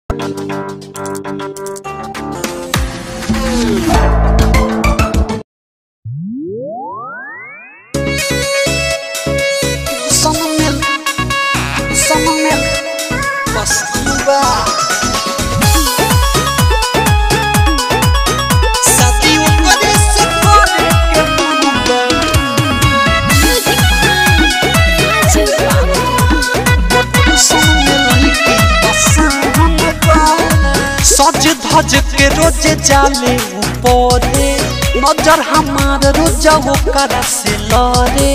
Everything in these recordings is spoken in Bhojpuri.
सज धज के रोज जाले ऊपरे नजर हमार रोज ओकर से लरे।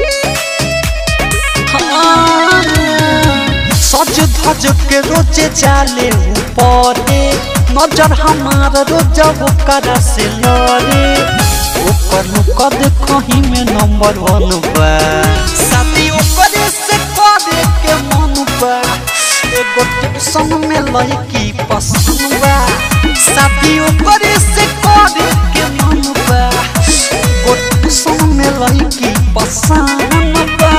सज धज के रोज जाले ऊपरे नजर हमार रोज ओकर से लरे। ओकर कद कहीं में नंबर 1 बा साथी ओकर से करे के मन बा। एगो ट्यूशन में लड़की पसंद बा साथी ओकर से करे के मन बा। एगो ट्यूशन में लड़की पसंद बा।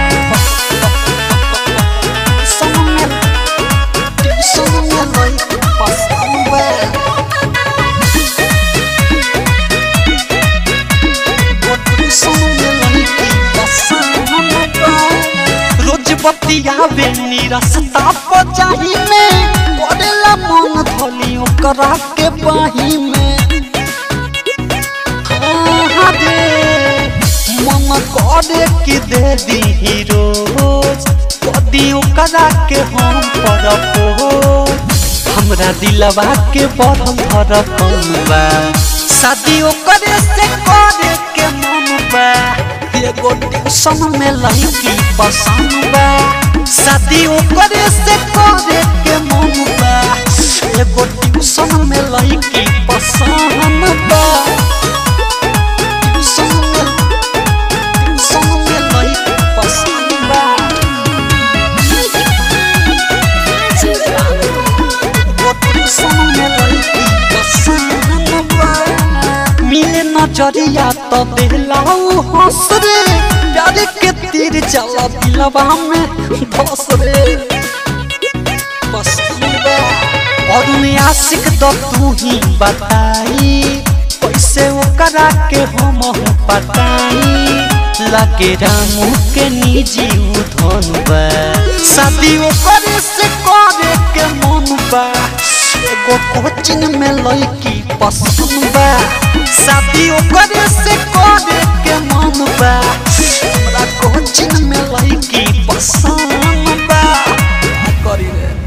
ट्यूशन में लड़की पसंद बा। रोज बतियावे निरसता पजाही में पड़ेला मन धोली ओकरा के बाही में। मन करे कि दे दी रोज कदी ओकरा के हम प्रपोज। हमरा दिलवा के बढ़ल धड़कन बा शादी ओकरे से करे के मन बा। एगो ट्यूशन में लड़की पसंद बा शादी ओकरे से करे के मन बा। एगो ट्यूशन में लड़की पसंद बा। ट्यूशन में लड़की पसंद बा। एगो ट्यूशन में लड़की पसंद बा। मिले नजरिया तो दिलाऊ हंस रे प्यार के तीर चला दिलवा में धस रे। और उन्हें आशिक तो तू ही बताई कैसे ओकरा के हम पटाई। लगे रामू के निजी उधन बा शादी ओकरे से करे के मन बा। एगो कोचिंग में लड़की पसंद बा शादी ओकरे से करे के मन बा। हमरा कोचिंग में लड़की पसंद बा। करी रे।